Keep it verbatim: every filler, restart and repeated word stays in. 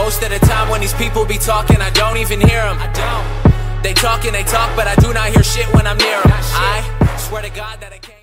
Most of the time when these people be talking, I don't even hear them. I don't. They talk and they talk, but I do not hear shit when I'm near them. I swear to God that I can't.